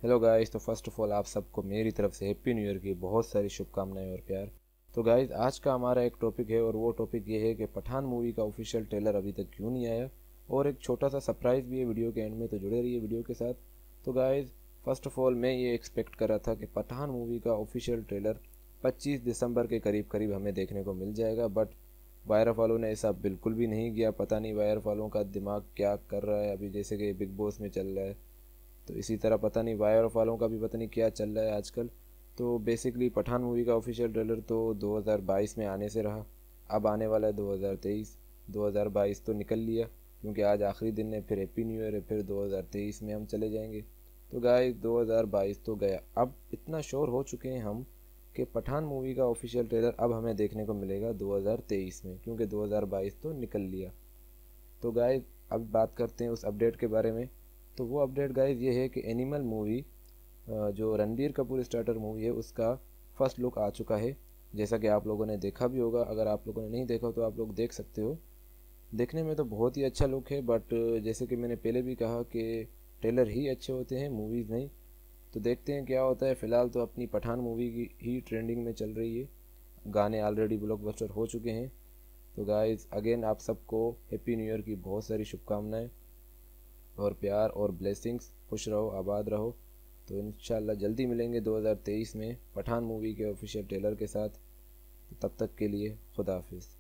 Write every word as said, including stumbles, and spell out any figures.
Hello guys, तो first of all आप सबको मेरी तरफ से हैप्पी न्यू ईयर की बहुत सारी शुभकामनाएं और प्यार। तो गाइस, आज का हमारा एक टॉपिक है और वो टॉपिक ये है कि पठान मूवी का ऑफिशियल ट्रेलर अभी तक क्यों नहीं आया, और एक छोटा सा सरप्राइज़ भी है वीडियो के एंड में, तो जुड़े रहिए वीडियो के साथ। तो गाइस, फर्स्ट ऑफ ऑल मैं ये एक्सपेक्ट कर रहा था कि पठान मूवी का ऑफिशियल ट्रेलर पच्चीस दिसंबर के करीब करीब हमें देखने को मिल जाएगा, बट वायर वालों ने ऐसा बिल्कुल भी नहीं किया। पता नहीं वायर वालों का दिमाग क्या कर रहा है अभी, जैसे कि बिग बॉस में चल रहा है, तो इसी तरह पता नहीं वायर वालों का भी पता नहीं क्या चल रहा है आजकल। तो बेसिकली पठान मूवी का ऑफिशियल ट्रेलर तो दो हज़ार बाईस में आने से रहा, अब आने वाला है दो हज़ार तेईस। दो हज़ार बाईस तो निकल लिया क्योंकि आज आखिरी दिन है, फिर हैप्पी न्यू ईयर है, फिर दो हज़ार तेईस में हम चले जाएंगे। तो गाइस, दो हज़ार बाईस तो गया। अब इतना श्योर हो चुके हैं हम कि पठान मूवी का ऑफिशियल ट्रेलर अब हमें देखने को मिलेगा दो हज़ार तेईस में, क्योंकि दो हज़ार बाईस तो निकल लिया। तो गाइस, अब बात करते हैं उस अपडेट के बारे में। तो वो अपडेट गाइस ये है कि एनिमल मूवी, जो रणबीर कपूर स्टार्टर मूवी है, उसका फर्स्ट लुक आ चुका है। जैसा कि आप लोगों ने देखा भी होगा, अगर आप लोगों ने नहीं देखा तो आप लोग देख सकते हो। देखने में तो बहुत ही अच्छा लुक है, बट जैसे कि मैंने पहले भी कहा कि ट्रेलर ही अच्छे होते हैं, मूवीज़ नहीं। तो देखते हैं क्या होता है। फ़िलहाल तो अपनी पठान मूवी की ही ट्रेंडिंग में चल रही है, गाने ऑलरेडी ब्लॉकबस्टर हो चुके हैं। तो गाइस, अगेन आप सबको हैप्पी न्यू ईयर की बहुत सारी शुभकामनाएं और प्यार और ब्लेसिंग्स। खुश रहो, आबाद रहो। तो इंशाल्लाह जल्दी मिलेंगे दो हज़ार तेईस में पठान मूवी के ऑफिशियल ट्रेलर के साथ। तो तब तक के लिए खुदा हाफिज़।